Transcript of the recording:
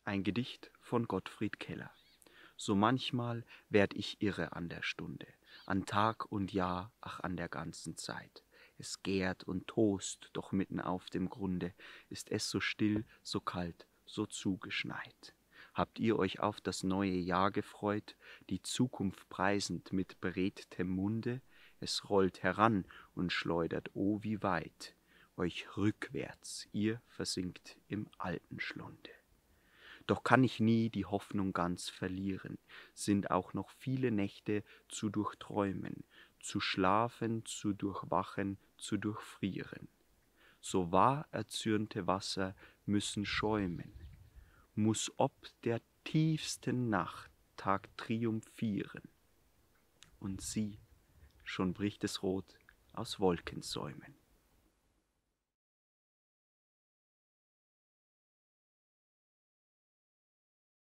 Ein Gedicht von Gottfried Keller. So manchmal werd ich irre an der Stunde, an Tag und Jahr, ach an der ganzen Zeit. Es gärt und tost, doch mitten auf dem Grunde ist es so still, so kalt, so zugeschneit. Habt ihr euch auf das neue Jahr gefreut, die Zukunft preisend mit beredtem Munde? Es rollt heran und schleudert, oh wie weit, euch rückwärts, ihr versinkt im alten Schlunde. Doch kann ich nie die Hoffnung ganz verlieren, sind auch noch viele Nächte zu durchträumen, zu schlafen, zu durchwachen, zu durchfrieren. So wahr erzürnte Wasser müssen schäumen, muß ob der tiefsten Nacht Tag triumphieren. Und sieh, schon bricht es rot aus Wolkensäumen.